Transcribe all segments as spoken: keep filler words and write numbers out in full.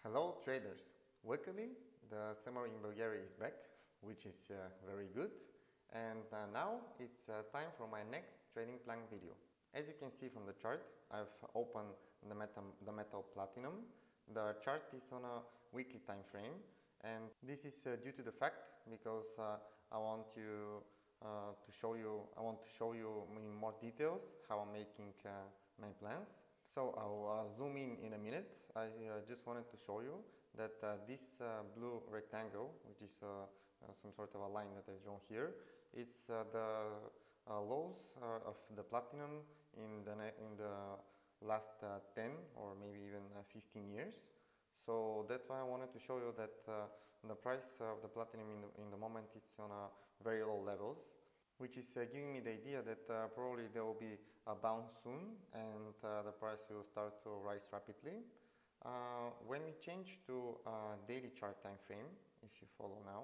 Hello traders! Luckily, the summer in Bulgaria is back, which is uh, very good. And uh, now it's uh, time for my next trading plan video. As you can see from the chart, I've opened the metal, the metal platinum. The chart is on a weekly time frame, and this is uh, due to the fact because uh, I want you uh, to show you I want to show you in more details how I'm making uh, my plans. So I'll uh, zoom in in a minute. I uh, just wanted to show you that uh, this uh, blue rectangle, which is uh, uh, some sort of a line that I've drawn here, it's uh, the uh, lows uh, of the platinum in the in the last uh, ten or maybe even uh, fifteen years. So that's why I wanted to show you that uh, the price of the platinum in the, in the moment is on a very low levels, which is uh, giving me the idea that uh, probably there will be a bounce soon and uh, the price will start to rise rapidly. Uh, when we change to uh, daily chart time frame, if you follow now,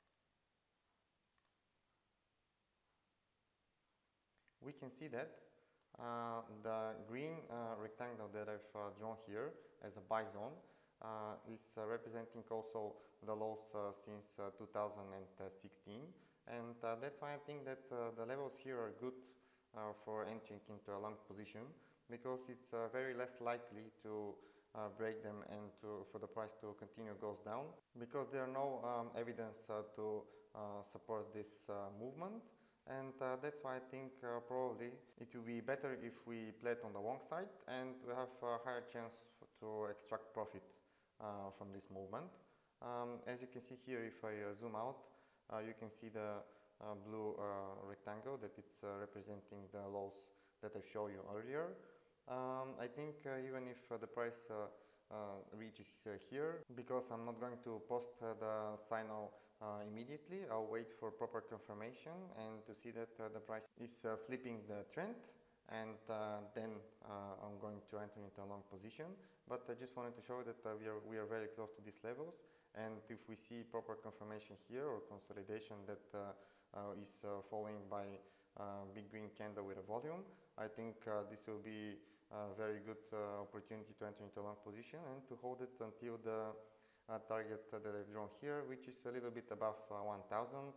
we can see that uh, the green uh, rectangle that I've uh, drawn here as a buy zone uh, is uh, representing also the lows uh, since uh, two thousand sixteen, and uh, that's why I think that uh, the levels here are good uh, for entering into a long position, because it's uh, very less likely to uh, break them and to, for the price to continue goes down, because there are no um, evidence uh, to uh, support this uh, movement. And uh, that's why I think uh, probably it will be better if we play it on the long side and we have a higher chance to extract profit uh, from this movement. Um, as you can see here, if I uh, zoom out, uh, you can see the uh, blue uh, rectangle that it's uh, representing the lows that I showed you earlier. Um, I think uh, even if uh, the price uh, uh, reaches uh, here, because I'm not going to post uh, the signal uh, immediately, I'll wait for proper confirmation and to see that uh, the price is uh, flipping the trend, and uh, then uh, I'm going to enter into a long position. But I just wanted to show that uh, we, are, we are very close to these levels, and if we see proper confirmation here or consolidation that uh, uh, is uh, following by a big green candle with a volume, I think uh, this will be a very good uh, opportunity to enter into a long position and to hold it until the Uh, target uh, that I've drawn here, which is a little bit above uh, one thousand.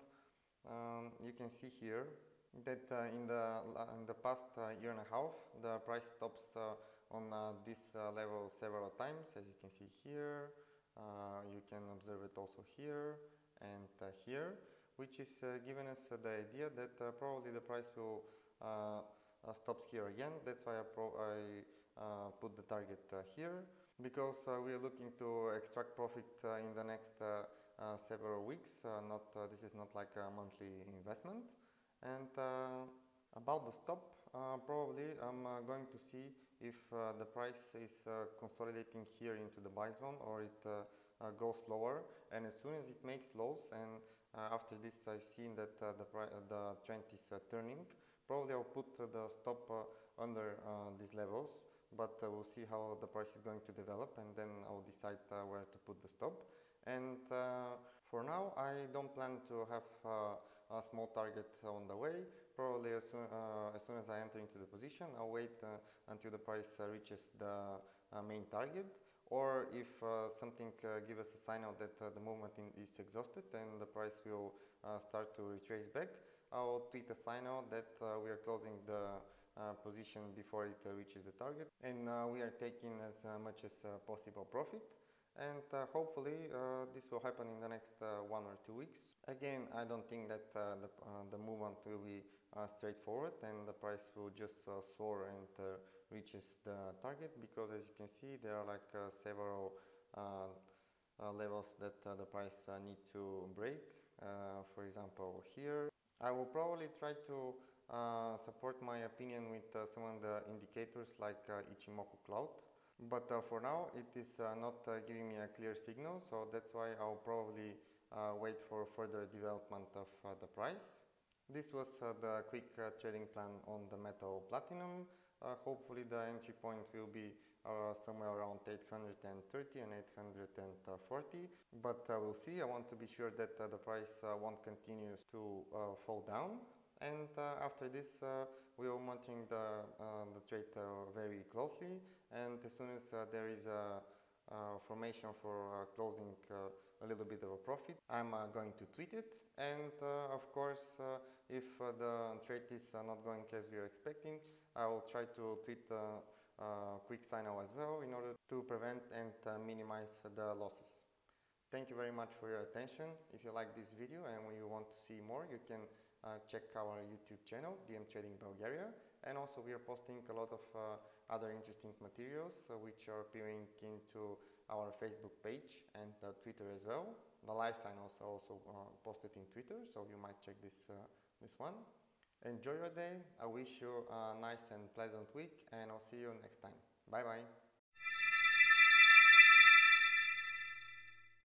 Um, you can see here that uh, in the in the past uh, year and a half, the price stops uh, on uh, this uh, level several times, as you can see here. Uh, you can observe it also here and uh, here, which is uh, giving us uh, the idea that uh, probably the price will uh, uh, stops here again. That's why I, pro I uh, put the target uh, here, because uh, we are looking to extract profit uh, in the next uh, uh, several weeks. Uh, not uh, this is not like a monthly investment. And uh, about the stop, uh, probably I'm uh, going to see if uh, the price is uh, consolidating here into the buy zone, or it uh, uh, goes lower. And as soon as it makes lows, and uh, after this I've seen that uh, the, the trend is uh, turning, probably I'll put uh, the stop uh, under uh, these levels. But uh, we'll see how the price is going to develop, and then I'll decide uh, where to put the stop. And uh, for now, I don't plan to have uh, a small target on the way. Probably as soon, uh, as soon as I enter into the position, I'll wait uh, until the price uh, reaches the uh, main target. Or if uh, something uh, gives us a signal that uh, the movement in is exhausted and the price will uh, start to retrace back, I'll tweet a signal that uh, we are closing the Uh, position before it uh, reaches the target, and uh, we are taking as uh, much as uh, possible profit. And uh, hopefully uh, this will happen in the next uh, one or two weeks. Again, I don't think that uh, the, uh, the movement will be uh, straightforward and the price will just uh, soar and uh, reaches the target, because as you can see there are like uh, several uh, uh, levels that uh, the price uh, need to break. Uh, for example, here I will probably try to Uh, support my opinion with uh, some of the indicators like uh, Ichimoku Cloud. But uh, for now it is uh, not uh, giving me a clear signal, so that's why I'll probably uh, wait for further development of uh, the price. This was uh, the quick uh, trading plan on the metal platinum. Uh, hopefully the entry point will be uh, somewhere around eight hundred thirty and eight hundred forty, but uh, we'll see. I want to be sure that uh, the price uh, won't continue to uh, fall down. And uh, after this, uh, we are monitoring the, uh, the trade uh, very closely, and as soon as uh, there is a, uh, formation for uh, closing uh, a little bit of a profit, I'm uh, going to tweet it. And uh, of course, uh, if uh, the trade is uh, not going as we are expecting, I will try to tweet uh, uh, quick signal as well in order to prevent and uh, minimize the losses. Thank you very much for your attention. If you like this video and you want to see more, you can uh, check our YouTube channel, D M Trading Bulgaria. And also we are posting a lot of uh, other interesting materials uh, which are appearing into our Facebook page and uh, Twitter as well. The live signals are also uh, posted in Twitter, so you might check this, uh, this one. Enjoy your day. I wish you a nice and pleasant week, and I'll see you next time. Bye bye.